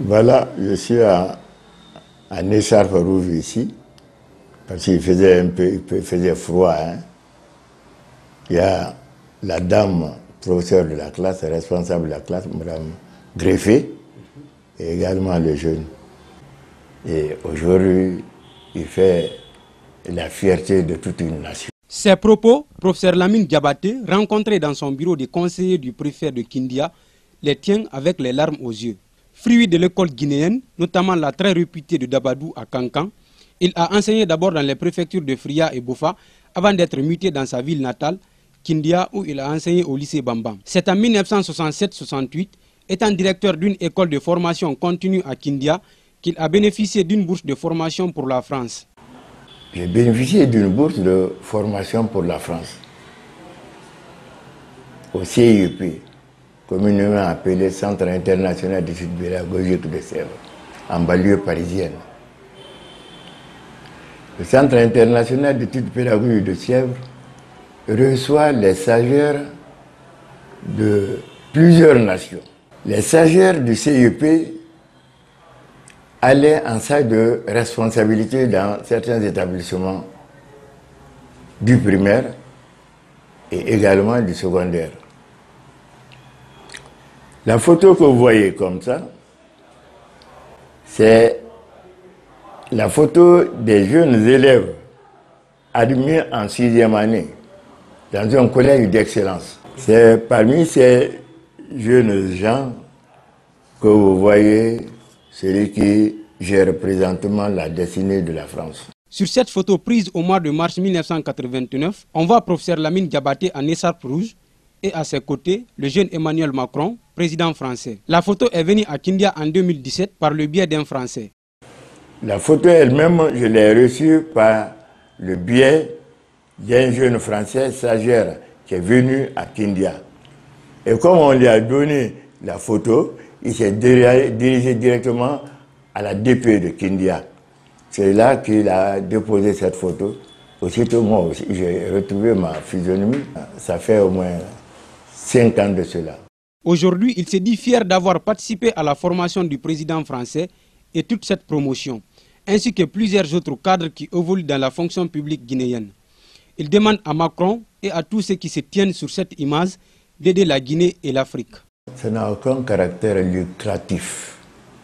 Voilà, je suis à écharpe rouge ici, parce qu'il faisait il faisait froid. Hein. Il y a la dame, professeur de la classe, responsable de la classe, Mme Greffé, et également le jeune. Et aujourd'hui, il fait la fierté de toute une nation. Ces propos, professeur Lamine Diabaté, rencontré dans son bureau de conseiller du préfet de Kindia, les tient avec les larmes aux yeux. Fruit de l'école guinéenne, notamment la très réputée de Dabadou à Kankan, il a enseigné d'abord dans les préfectures de Fria et Bofa avant d'être muté dans sa ville natale, Kindia, où il a enseigné au lycée Bambam. C'est en 1967-68, étant directeur d'une école de formation continue à Kindia, qu'il a bénéficié d'une bourse de formation pour la France. J'ai bénéficié d'une bourse de formation pour la France, au CIEP, communément appelé Centre international d'études pédagogiques de Sèvres, en banlieue parisienne. Le Centre international d'études pédagogiques de Sèvres reçoit les stagiaires de plusieurs nations. Les stagiaires du CIEP allaient en stage de responsabilité dans certains établissements du primaire et également du secondaire. La photo que vous voyez comme ça, c'est la photo des jeunes élèves admis en 6e année dans un collège d'excellence. C'est parmi ces jeunes gens que vous voyez celui qui gère présentement la destinée de la France. Sur cette photo prise au mois de mars 1989, on voit professeur Lamine Diabaté en écharpe rouge et à ses côtés, le jeune Emmanuel Macron, président français. La photo est venue à Kindia en 2017 par le biais d'un Français. La photo elle-même, je l'ai reçue par le biais d'un jeune Français stagiaire qui est venu à Kindia. Et comme on lui a donné la photo, il s'est dirigé directement à la DP de Kindia. C'est là qu'il a déposé cette photo. Aussitôt, moi aussi, j'ai retrouvé ma physionomie. Ça fait au moins 5 ans de cela. Aujourd'hui, il se dit fier d'avoir participé à la formation du président français et toute cette promotion, ainsi que plusieurs autres cadres qui évoluent dans la fonction publique guinéenne. Il demande à Macron et à tous ceux qui se tiennent sur cette image d'aider la Guinée et l'Afrique. Ça n'a aucun caractère lucratif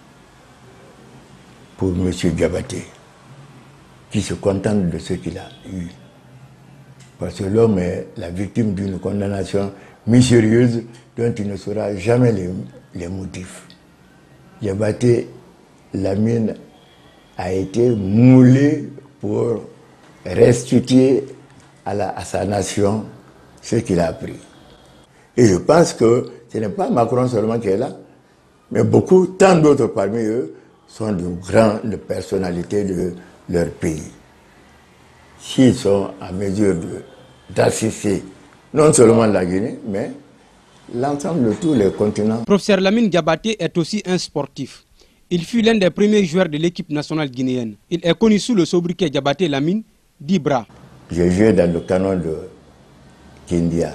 pour M. Diabaté, qui se contente de ce qu'il a eu. Parce que l'homme est la victime d'une condamnation mystérieuse dont il ne saura jamais les motifs. Diabaté Lamine a été moulé pour restituer à sa nation ce qu'il a appris. Et je pense que ce n'est pas Macron seulement qui est là, mais beaucoup, tant d'autres parmi eux, sont de grandes personnalités de leur pays. S'ils sont en mesure d'assister non seulement la Guinée, mais l'ensemble de tous les continents. Professeur Lamine Diabaté est aussi un sportif. Il fut l'un des premiers joueurs de l'équipe nationale guinéenne. Il est connu sous le sobriquet Diabaté Lamine Dibra. J'ai joué dans le canon de Kindia.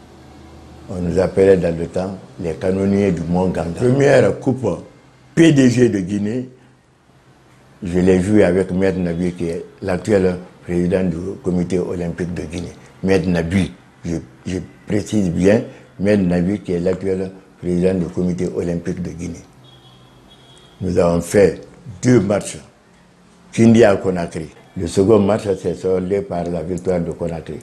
On nous appelait dans le temps les canonniers du Mont Ganga. Première coupe PDG de Guinée, je l'ai joué avec Maître Nabi, qui est l'actuel président du comité olympique de Guinée. Maître Nabi, je précise bien, Maître Nabi, qui est l'actuel président du comité olympique de Guinée. Nous avons fait 2 matchs, Kindia à Conakry. Le second match s'est soldé par la victoire de Conakry.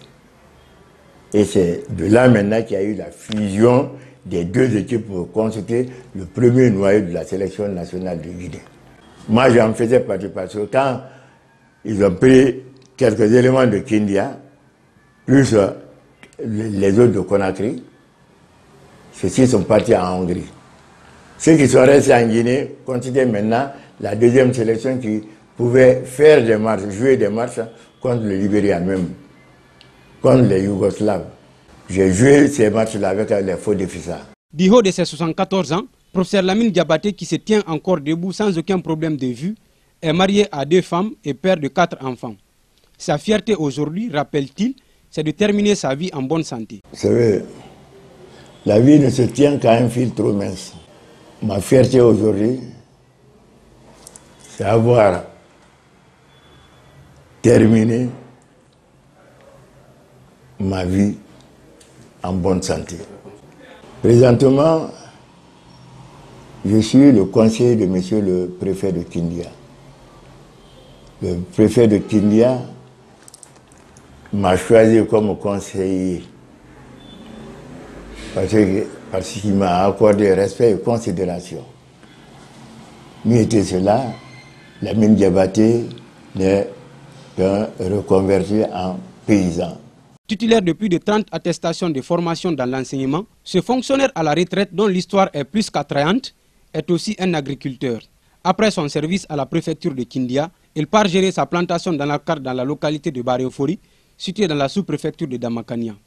Et c'est de là maintenant qu'il y a eu la fusion des 2 équipes pour constituer le premier noyau de la sélection nationale de Guinée. Moi, j'en faisais partie parce que quand ils ont pris quelques éléments de Kindia, plus les autres de Conakry, ceux-ci sont partis en Hongrie. Ceux qui sont restés en Guinée constituaient maintenant la 2e sélection qui pouvait faire des matchs, jouer des matchs contre le Libéria même, contre les Yougoslaves. J'ai joué ces matchs-là avec les faux de Fissa. Du haut de ses 74 ans, professeur Lamine Diabaté, qui se tient encore debout sans aucun problème de vue, est marié à 2 femmes et père de 4 enfants. Sa fierté aujourd'hui, rappelle-t-il, c'est de terminer sa vie en bonne santé. Vous savez, la vie ne se tient qu'à un fil trop mince. Ma fierté aujourd'hui, c'est avoir terminé ma vie en bonne santé. Présentement, je suis le conseiller de monsieur le préfet de Kindia. Le préfet de Kindia m'a choisi comme conseiller parce qu'il m'a accordé respect et considération. Mieux était cela, Lamine Diabaté est reconverti en paysan. Titulaire de plus de 30 attestations de formation dans l'enseignement, ce fonctionnaire à la retraite dont l'histoire est plus qu'attrayante est aussi un agriculteur. Après son service à la préfecture de Kindia, il part gérer sa plantation dans la localité de Baréofori, située dans la sous-préfecture de Damakania.